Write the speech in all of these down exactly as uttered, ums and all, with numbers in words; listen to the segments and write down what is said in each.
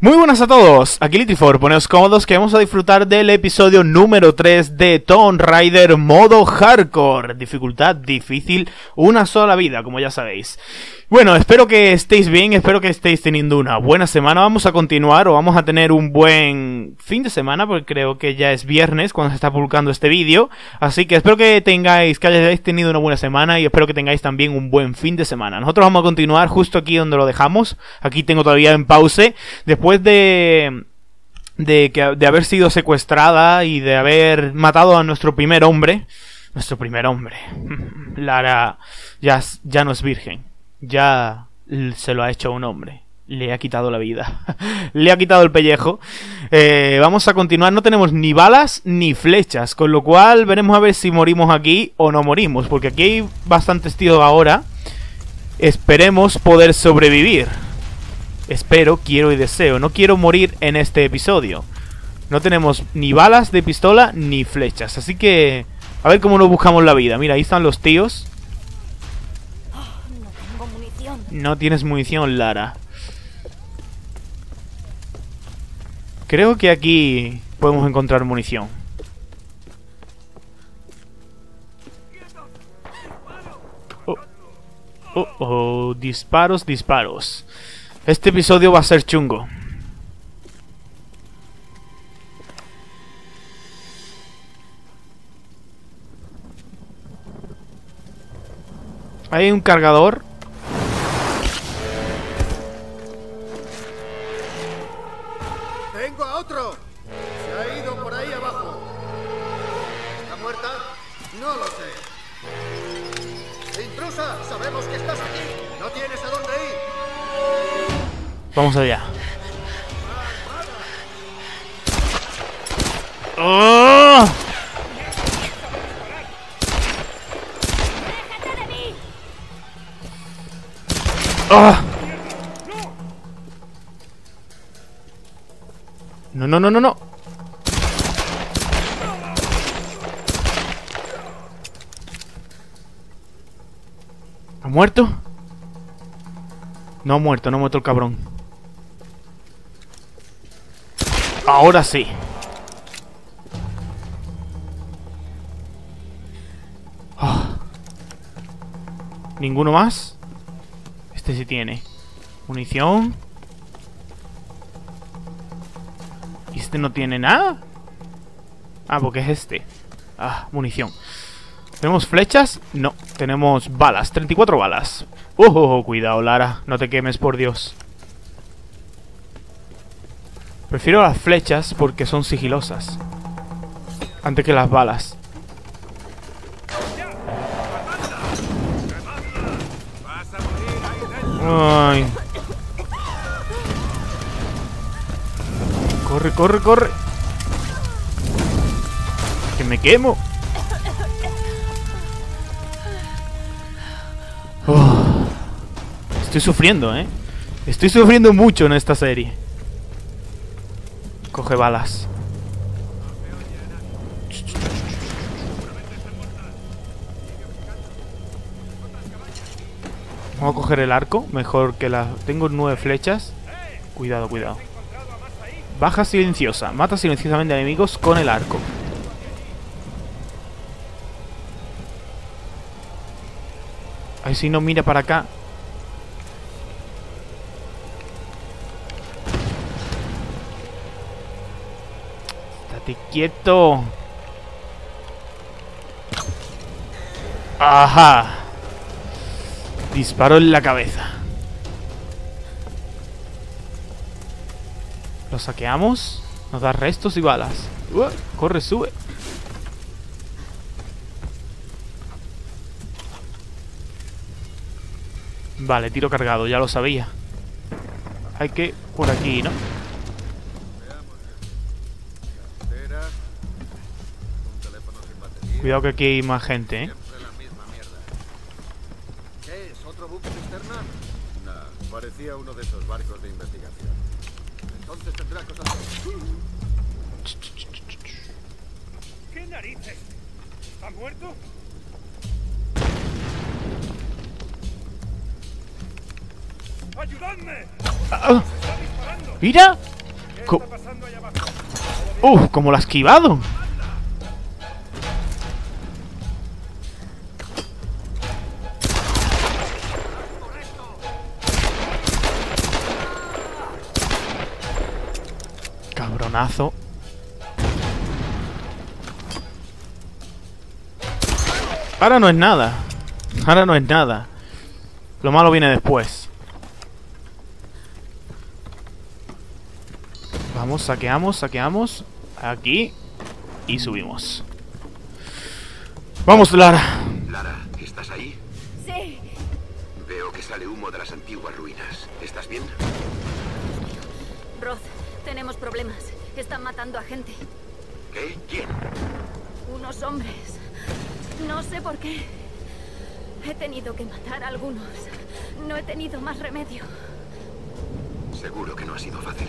Muy buenas a todos, aquí Litifor, poneos cómodos que vamos a disfrutar del episodio número tres de Tomb Raider modo hardcore. Dificultad difícil, una sola vida, como ya sabéis. Bueno, espero que estéis bien, espero que estéis teniendo una buena semana. Vamos a continuar o vamos a tener un buen fin de semana, porque creo que ya es viernes cuando se está publicando este vídeo. Así que espero que tengáis, que hayáis tenido una buena semana y espero que tengáis también un buen fin de semana. Nosotros vamos a continuar justo aquí donde lo dejamos. Aquí tengo todavía en pause. Después de... De, que, de haber sido secuestrada y de haber matado a nuestro primer hombre. Nuestro primer hombre. Lara ya, ya no es virgen. Ya se lo ha hecho a un hombre. Le ha quitado la vida. Le ha quitado el pellejo. eh, Vamos a continuar. No tenemos ni balas ni flechas, con lo cual veremos a ver si morimos aquí o no morimos, porque aquí hay bastantes tíos ahora. Esperemos poder sobrevivir. Espero, quiero y deseo. No quiero morir en este episodio. No tenemos ni balas de pistola ni flechas, así que a ver cómo nos buscamos la vida. Mira, ahí están los tíos. No tienes munición, Lara. Creo que aquí podemos encontrar munición. Oh, oh, oh, disparos, disparos. Este episodio va a ser chungo. Hay un cargador. ¡Tengo a otro! Se ha ido por ahí abajo. ¿Está muerta? No lo sé. ¡Intrusa! Sabemos que estás aquí. No tienes a dónde ir. Vamos allá. ¡Oh! ¡Oh! No, no, no, no, no. ¿Ha muerto? No ha muerto, no ha muerto el cabrón. Ahora sí. Oh. ¿Ninguno más? Este sí tiene munición. ¿Y este no tiene nada? Ah, porque es este. Ah, munición. ¿Tenemos flechas? No, tenemos balas, treinta y cuatro balas. Oh, oh, oh, cuidado, Lara, no te quemes, por Dios. Prefiero las flechas porque son sigilosas antes que las balas. Ay. Corre, corre, corre. Que me quemo. Oh. Estoy sufriendo, eh. Estoy sufriendo mucho en esta serie. Coge balas. Vamos a coger el arco. Mejor que la... Tengo nueve flechas. Cuidado, cuidado. Baja silenciosa. Mata silenciosamente a enemigos con el arco. Ahí si no mira para acá. Estate quieto. Ajá. Disparo en la cabeza. Lo saqueamos. Nos da restos y balas. Uh, corre, sube. Vale, tiro cargado, ya lo sabía. Hay que... por aquí, ¿no? Cuidado que aquí hay más gente, ¿eh? ¿Qué es? ¿Otro buque cisterna? No, parecía uno de esos barcos de investigación. Entonces tendrá cosas... ¿Qué narices? ¿Está muerto? ¡Ayudadme! Ah, ¡mira! Co ¡Uf! ¡Cómo lo ha esquivado! Cabronazo. Ahora no es nada. Ahora no es nada. Lo malo viene después. Vamos, saqueamos, saqueamos. Aquí. Y subimos. Vamos, Lara. Lara, ¿estás ahí? Sí. Veo que sale humo de las antiguas ruinas. ¿Estás bien? Roth, tenemos problemas. Están matando a gente. ¿Qué? ¿Quién? Unos hombres. No sé por qué. He tenido que matar a algunos. No he tenido más remedio. Seguro que no ha sido fácil.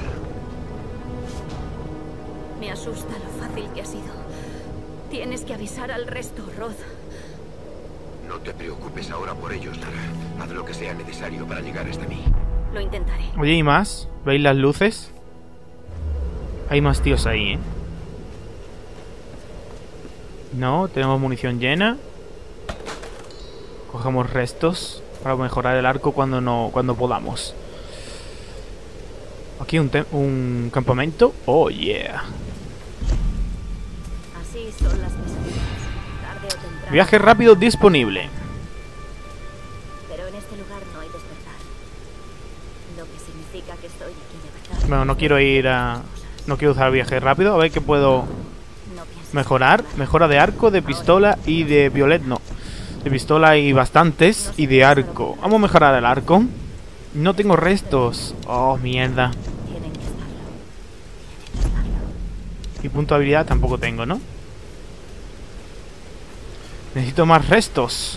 Me asusta lo fácil que ha sido. Tienes que avisar al resto, Roth. No te preocupes ahora por ellos, Lara. Haz lo que sea necesario para llegar hasta mí. Lo intentaré. Oye, ¿y más? ¿Veis las luces? Hay más tíos ahí, ¿eh? No, tenemos munición llena. Cogemos restos para mejorar el arco cuando no cuando podamos. Aquí un, un campamento. Oh, yeah. Así son las pesadillas. Tarde o temprano. Viaje rápido disponible. Pero en este lugar no hay despertar. Lo que significa que estoy aquí de verdad. Bueno, no quiero ir a... No quiero usar viaje rápido. A ver qué puedo mejorar. Mejora de arco, de pistola y de violet. No. De pistola hay bastantes. Y de arco. Vamos a mejorar el arco. No tengo restos. Oh, mierda. Tienen que estarlo. Tienen que estarlo. Y punto de habilidad tampoco tengo, ¿no? Necesito más restos.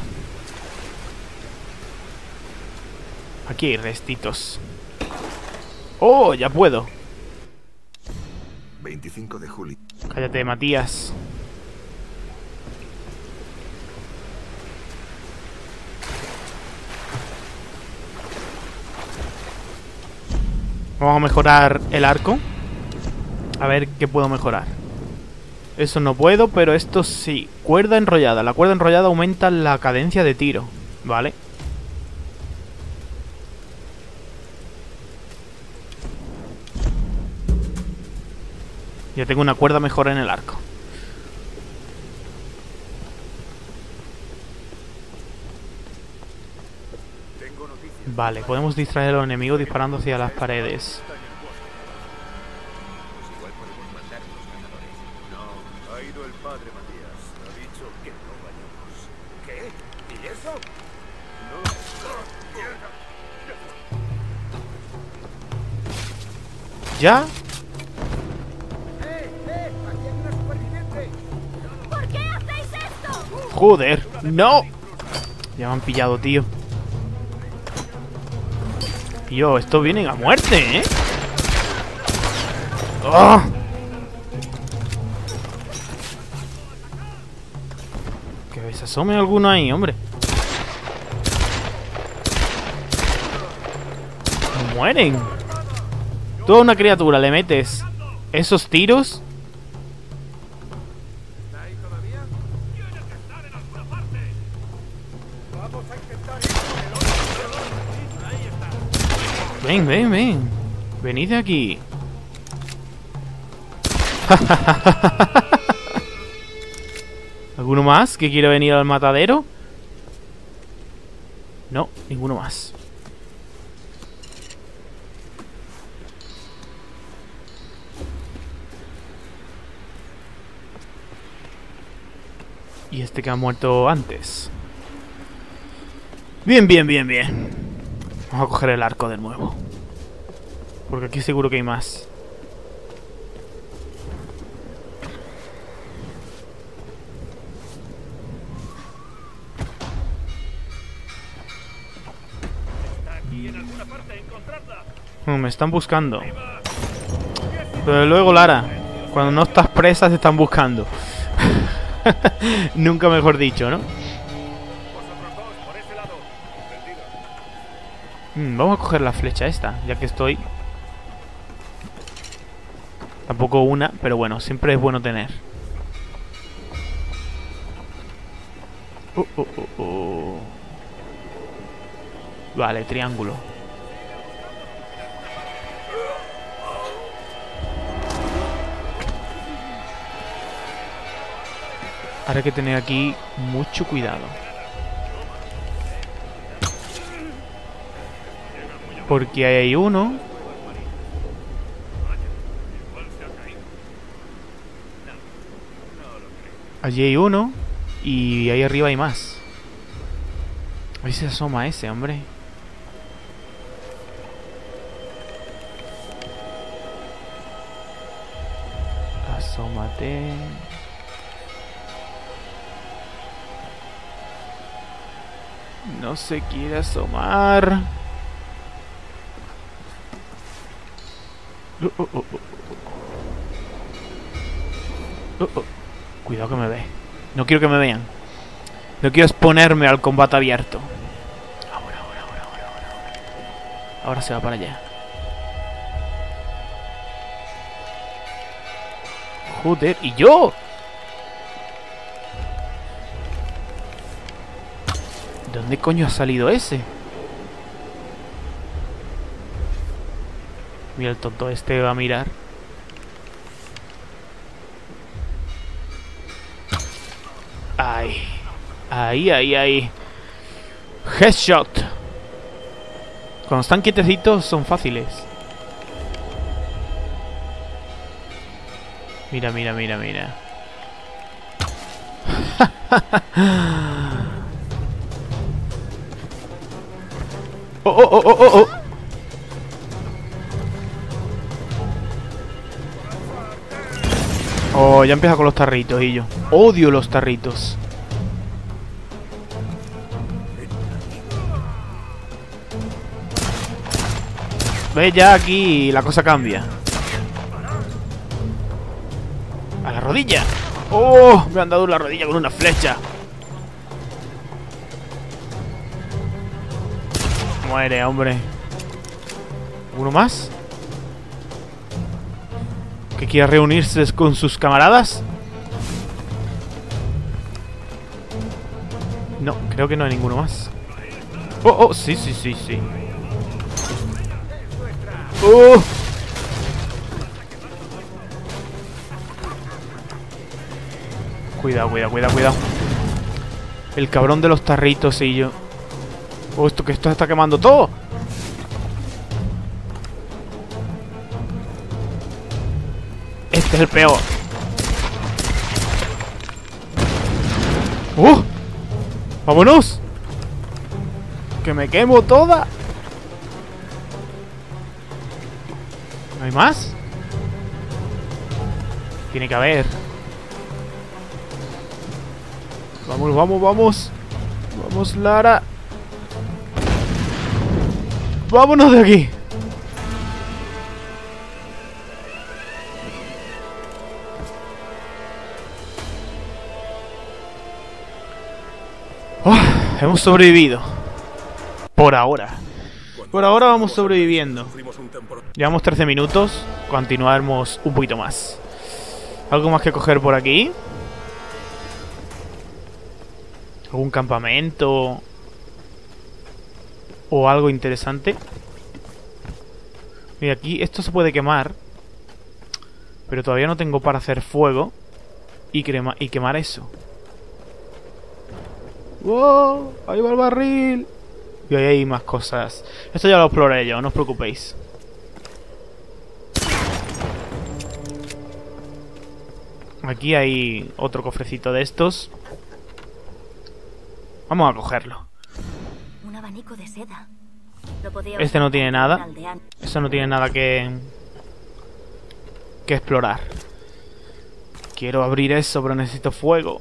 Aquí hay restitos. Oh, ya puedo. veinticinco de julio. Cállate, Matías. Vamos a mejorar el arco. A ver qué puedo mejorar. Eso no puedo, pero esto sí. Cuerda enrollada. La cuerda enrollada aumenta la cadencia de tiro. Vale. Ya tengo una cuerda mejor en el arco. Vale, podemos distraer a los enemigos disparando hacia las paredes. Igual podemos mandar unos cazadores. No, ha ido el padre Matías. Ha dicho que no vayamos. ¿Qué? ¿Y eso? No. ¡Mierda! ¿Ya? ¡Eh, eh! ¡Aquí hay una superviviente! ¿Por qué hacéis esto? Joder, no. Ya me han pillado, tío. Tío, estos vienen a muerte, ¿eh? ¡Oh! Que se asome alguno ahí, hombre. Mueren. Toda una criatura, le metes esos tiros. ¿Está ahí todavía? Tiene que estar en alguna parte. Vamos a intentar ir con el otro. Ahí está. Ven, ven, ven. Venid de aquí. ¿Alguno más que quiera venir al matadero? No, ninguno más. Y este que ha muerto antes. Bien, bien, bien, bien. Vamos a coger el arco de nuevo. Porque aquí seguro que hay más. Está aquí en alguna parte. Encontradla. Mm, me están buscando. Pero luego, Lara, cuando no estás presa, te están buscando. Nunca mejor dicho, ¿no? Vosotros dos, por ese lado. Entendido. Mm, vamos a coger la flecha esta, ya que estoy. Tampoco una, pero bueno, siempre es bueno tener. Uh, uh, uh, uh. Vale, triángulo. Ahora hay que tener aquí mucho cuidado. Porque ahí hay uno. Allí hay uno. Y ahí arriba hay más. Ahí se asoma ese, hombre. Asómate. No se quiere asomar. Uh, uh, uh, uh. Uh, uh. Cuidado que me ve. No quiero que me vean. No quiero exponerme al combate abierto. Ahora, ahora, ahora, ahora, ahora. Ahora se va para allá. Joder, ¿y yo? ¿Dónde coño ha salido ese? Mira, el tonto este va a mirar. Ay. Ahí, ahí, ahí. Headshot. Cuando están quietecitos son fáciles. Mira, mira, mira, mira. Oh, oh, oh, oh, oh. Oh, ya empieza con los tarritos y yo. Odio los tarritos. Ve ya aquí la cosa cambia. A la rodilla. Oh, me han dado en la rodilla con una flecha. Muere, hombre. ¿Uno más? ¿Que quiera reunirse con sus camaradas? No, creo que no hay ninguno más. Oh, oh, sí, sí, sí, sí. Oh. Cuidado, cuidado, cuidado, cuidado. El cabrón de los tarritos y yo. Oh, esto que esto se está quemando todo. Este es el peor. ¡Uh! ¡Vámonos! ¡Que me quemo toda! ¿No hay más? Tiene que haber. Vamos, vamos, vamos. Vamos, Lara. Vámonos de aquí. Oh, hemos sobrevivido. Por ahora. Por ahora vamos sobreviviendo. Llevamos trece minutos. Continuaremos un poquito más. ¿Algo más que coger por aquí? ¿Algún campamento? ¿O algo interesante? Mira, aquí esto se puede quemar. Pero todavía no tengo para hacer fuego Y, crema y quemar eso. ¡Wow! Ahí va el barril. Y ahí hay más cosas. Esto ya lo exploraré yo, no os preocupéis. Aquí hay otro cofrecito de estos. Vamos a cogerlo. Un abanico de seda. Lo podía Este no tiene nada. aldeano. Eso no tiene nada que... que explorar. Quiero abrir eso, pero necesito fuego.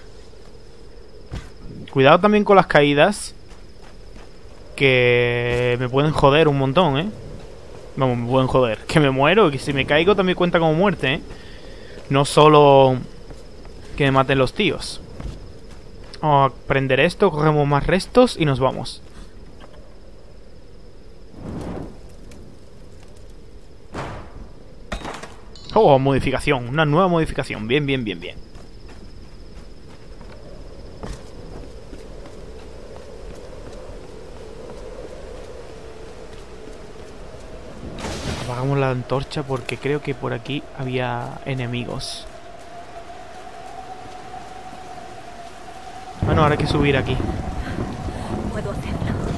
Cuidado también con las caídas, que me pueden joder un montón, ¿eh? Vamos, me pueden joder. Que me muero, que si me caigo también cuenta como muerte, ¿eh? No solo que me maten los tíos. Vamos a prender esto, cogemos más restos y nos vamos. Oh, modificación. Una nueva modificación. Bien, bien, bien, bien. Apagamos la antorcha porque creo que por aquí había enemigos. Bueno, ahora hay que subir aquí. Puedo hacerlo.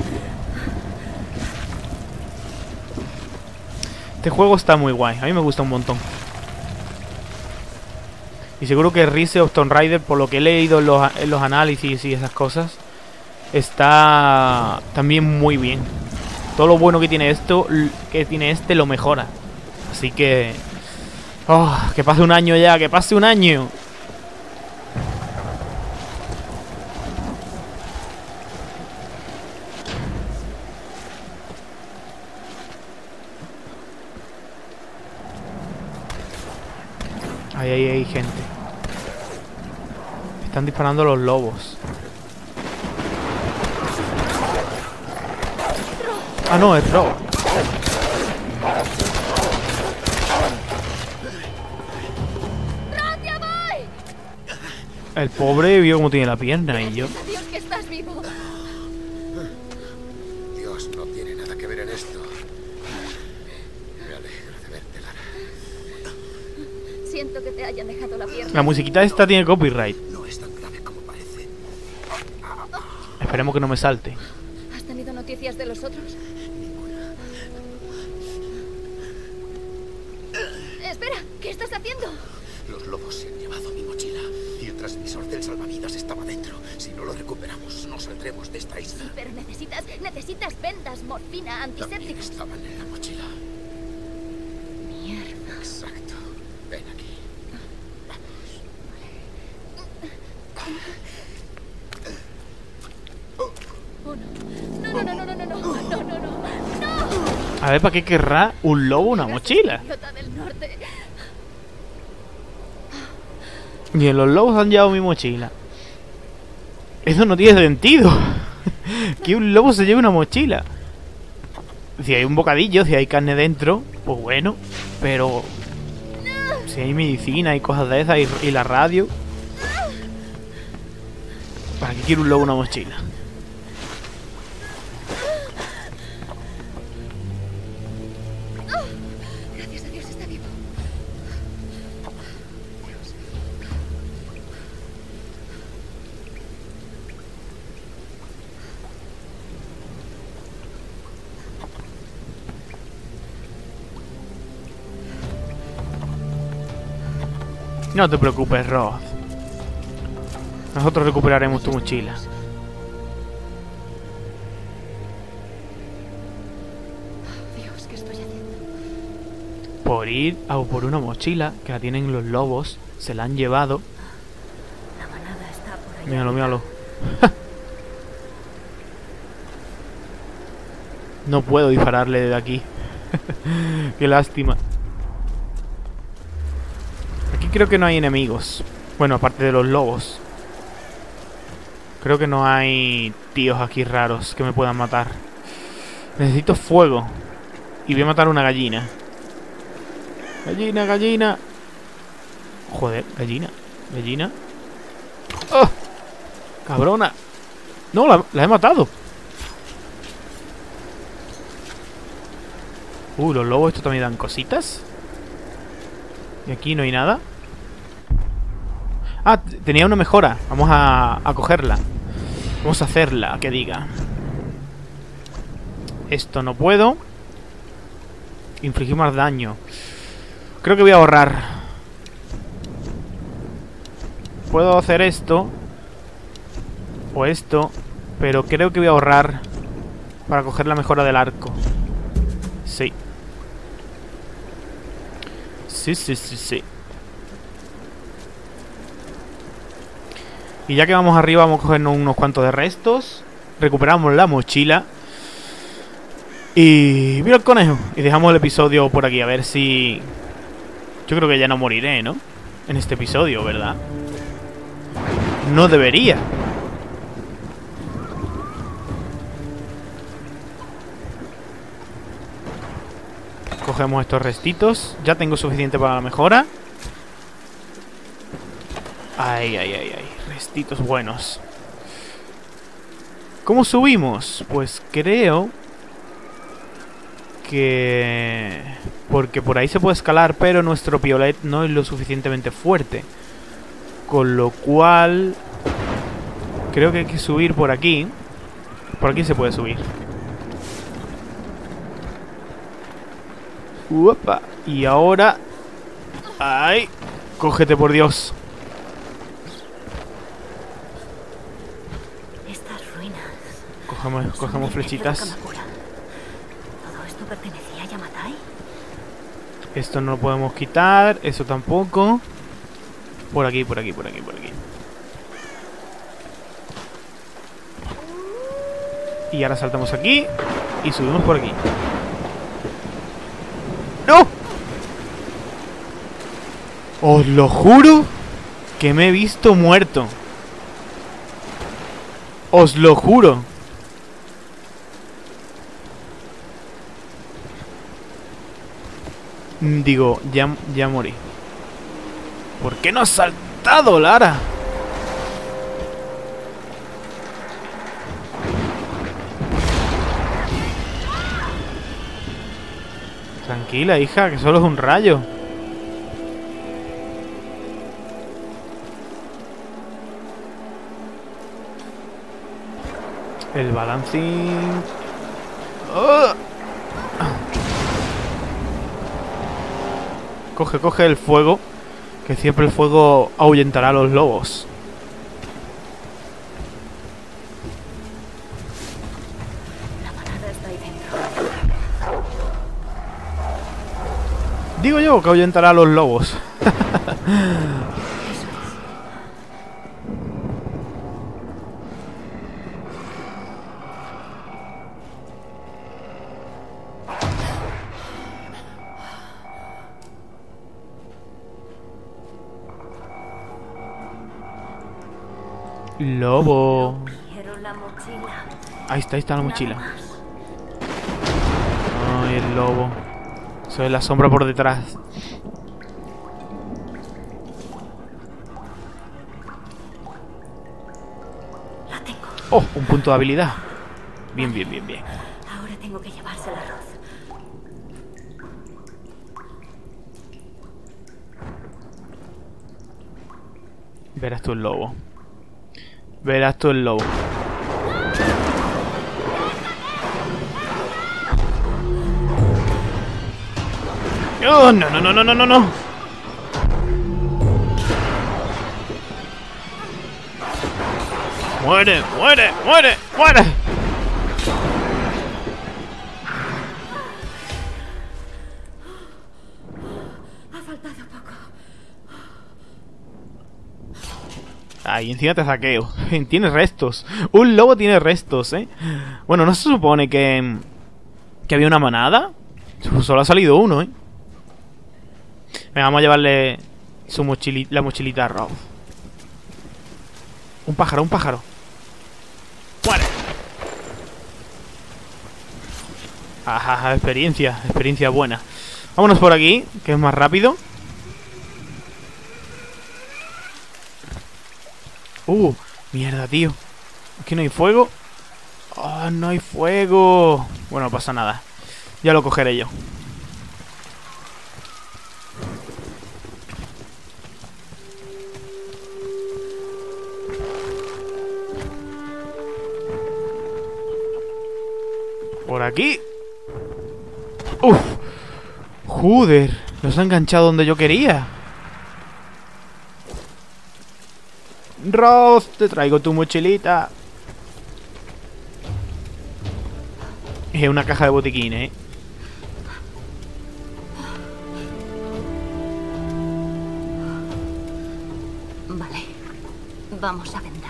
Este juego está muy guay. A mí me gusta un montón. Y seguro que Rise of Tomb Raider, por lo que he leído en los, en los análisis y esas cosas, está también muy bien. Todo lo bueno que tiene esto, que tiene este, lo mejora. Así que... Oh, que pase un año ya, que pase un año. Ahí, ahí, hay gente. Están disparando los lobos. Ah, no, es Rob. ¡Ratia, voy! El pobre vio cómo tiene la pierna y yo. Gracias a Dios que estás vivo. Dios no tiene nada que ver en esto. Me alegro de verte, Lara. Siento que te hayan dejado la pierna. La musiquita esta tiene copyright. No es tan grave como parece. Esperemos que no me salte. ¿Has tenido noticias de los otros? Espera, ¿qué estás haciendo? Los lobos se han llevado mi mochila y el transmisor del salvavidas estaba dentro. Si no lo recuperamos, no saldremos de esta isla. Pero necesitas, necesitas vendas, morfina, También antisépticos. estaban en la mochila. Mierda. Exacto. Ven aquí. Oh, no. No, no, no, no, no, no, no, no, no, no, no. A ver, ¿para qué querrá un lobo una mochila? Idiota del norte. Bien, los lobos han llevado mi mochila. Eso no tiene sentido. Que un lobo se lleve una mochila. Si hay un bocadillo, si hay carne dentro, pues bueno. Pero si hay medicina y cosas de esas y, y la radio, ¿para qué quiere un lobo una mochila? Gracias a Dios está vivo. No te preocupes, Roth. Nosotros recuperaremos tu mochila. Dios, ¿qué estoy haciendo? Por ir a por una mochila que la tienen los lobos, se la han llevado. La manada está por ahí. Míralo, míralo. No puedo dispararle desde aquí. Qué lástima. Aquí creo que no hay enemigos. Bueno, aparte de los lobos. Creo que no hay tíos aquí raros que me puedan matar. Necesito fuego. Y voy a matar una gallina. Gallina, gallina. Joder, gallina. Gallina. ¡Oh! Cabrona. No, la, la he matado. Uh, los lobos estos también dan cositas. Y aquí no hay nada. Ah, tenía una mejora. Vamos a, a cogerla. Vamos a hacerla, que diga. Esto no puedo. Infligir más daño. Creo que voy a ahorrar. Puedo hacer esto. O esto. Pero creo que voy a ahorrar para coger la mejora del arco. Sí. Sí, sí, sí, sí. Y ya que vamos arriba, vamos a cogernos unos cuantos de restos. Recuperamos la mochila. Y mira el conejo. Y dejamos el episodio por aquí, a ver si... Yo creo que ya no moriré, ¿no? En este episodio, ¿verdad? No debería. Cogemos estos restitos. Ya tengo suficiente para la mejora. Ay, ay, ay, ay. Restitos buenos. ¿Cómo subimos? Pues creo que... porque por ahí se puede escalar, pero nuestro piolet no es lo suficientemente fuerte. Con lo cual... creo que hay que subir por aquí. Por aquí se puede subir. Uepa. Y ahora... ¡ay! Cógete, por Dios. Estas ruinas. Cogemos, cogemos flechitas. ¿Todo esto pertenecía a Yamatai? Esto no lo podemos quitar. Eso tampoco. Por aquí, por aquí, por aquí, por aquí. Y ahora saltamos aquí. Y subimos por aquí. ¡No! Os lo juro que me he visto muerto. Os lo juro. Digo, ya, ya morí. ¿Por qué no has saltado, Lara? Tranquila, hija, que solo es un rayo. El balancing... ¡oh! Coge, coge el fuego. Que siempre el fuego ahuyentará a los lobos. La manada está ahí dentro. Digo yo que ahuyentará a los lobos. Lobo. Quiero la mochila. Ahí está, ahí está la mochila. Nada más. Ay, el lobo. Soy la sombra por detrás. La tengo. Oh, un punto de habilidad. Bien, bien, bien, bien. Ahora tengo que llevarse el arroz. Verás tú el lobo. Verás tú el lobo. Oh, no, no, no, no, no, no, no. Muere, muere, muere, muere. Ha faltado poco. Ahí encima te saqueo. Tiene restos. Un lobo tiene restos, ¿eh? Bueno, ¿no se supone que... que había una manada? Solo ha salido uno, ¿eh? Venga, vamos a llevarle su mochili la mochilita a Rob. Un pájaro, un pájaro. ¡Muere! Ajá, experiencia. Experiencia buena. Vámonos por aquí, que es más rápido. Uh, mierda, tío. Aquí no hay fuego. Oh, no hay fuego. Bueno, no pasa nada. Ya lo cogeré yo. Por aquí. Uf. Joder. Los ha enganchado donde yo quería. Roth, te traigo tu mochilita. Es una caja de botiquines, ¿eh? Vale. Vamos a vendarte.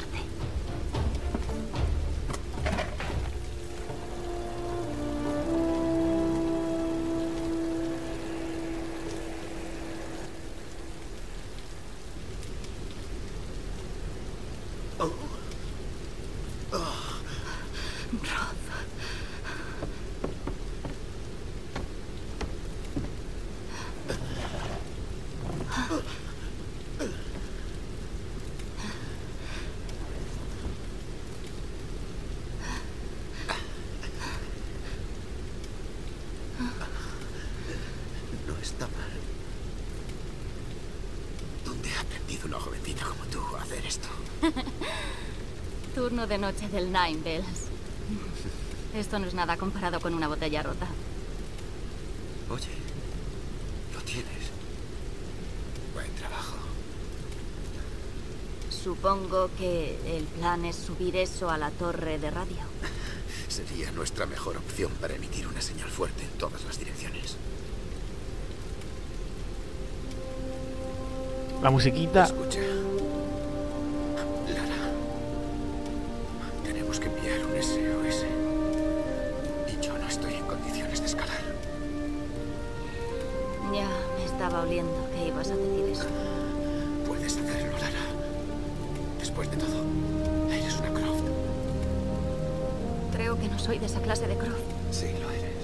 turno de noche del Nine Bells. Esto no es nada comparado con una botella rota. Oye, lo tienes. Buen trabajo. Supongo que el plan es subir eso a la torre de radio. Sería nuestra mejor opción para emitir una señal fuerte en todas las direcciones. La musiquita. Escucha. Lara. Tenemos que enviar un S O S. Y yo no estoy en condiciones de escalar. Ya me estaba oliendo que ibas a decir eso. Puedes hacerlo, Lara. Después de todo, eres una Croft. Creo que no soy de esa clase de Croft. Sí, lo eres.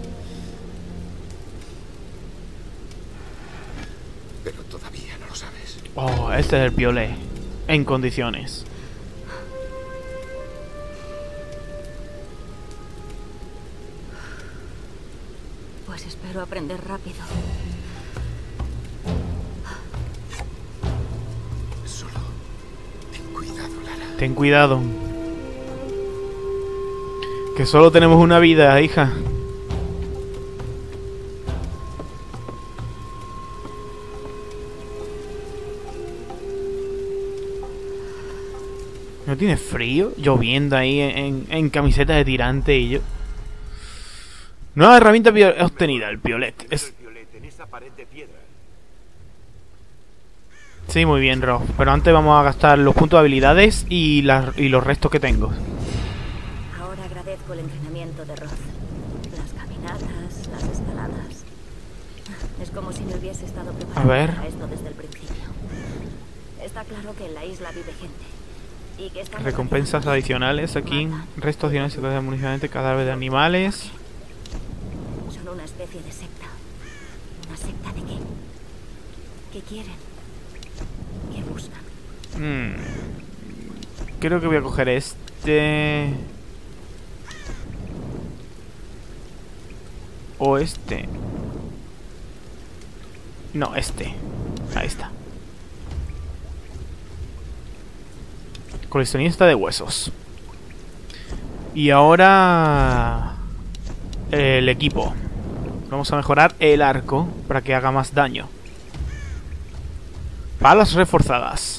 Pero todavía no lo sabes. Oh, este es el piolet. En condiciones. Pues espero aprender rápido. Solo ten cuidado, Lara. Ten cuidado. Que solo tenemos una vida, hija. ¿No tiene frío? Lloviendo ahí en, en camiseta de tirante y yo. Nueva herramienta obtenida, el piolet. Es... El violet en esa pared de piedra. Sí, muy bien, Rob. Pero antes vamos a gastar los puntos de habilidades y, las, y los restos que tengo. Ahora agradezco el entrenamiento de Roth. Las caminatas, las escaladas. Es como si me hubiese estado preparando A ver. para esto desde el principio. Está claro que en la isla vive gente. Y que estamos Recompensas aquí. adicionales aquí. Restos adicionales de municiones, cadáveres de animales. Son una especie de secta. ¿Una secta de qué? ¿Qué quieren? ¿Qué buscan? Hmm. Creo que voy a coger este. O este. No, este. Ahí está. Coleccionista de huesos. Y ahora el equipo. Vamos a mejorar el arco para que haga más daño. Balas reforzadas.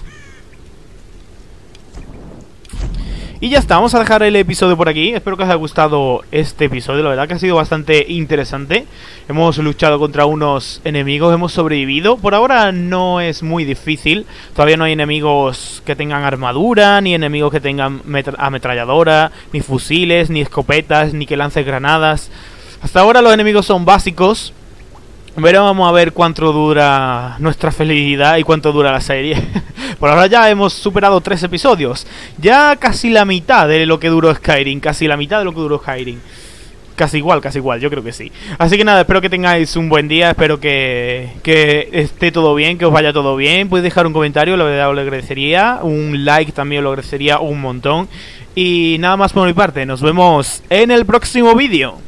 Y ya está, vamos a dejar el episodio por aquí. Espero que os haya gustado este episodio. La verdad que ha sido bastante interesante. Hemos luchado contra unos enemigos, hemos sobrevivido. Por ahora no es muy difícil. Todavía no hay enemigos que tengan armadura, ni enemigos que tengan ametralladora, ni fusiles, ni escopetas, ni que lance granadas. Hasta ahora los enemigos son básicos. Pero vamos a ver cuánto dura nuestra felicidad y cuánto dura la serie. Por ahora ya hemos superado tres episodios. Ya casi la mitad de lo que duró Skyrim. Casi la mitad de lo que duró Skyrim. Casi igual, casi igual, yo creo que sí. Así que nada, espero que tengáis un buen día. Espero que, que esté todo bien, que os vaya todo bien. Podéis dejar un comentario, la verdad os lo agradecería. Un like también lo agradecería un montón. Y nada más por mi parte, nos vemos en el próximo vídeo.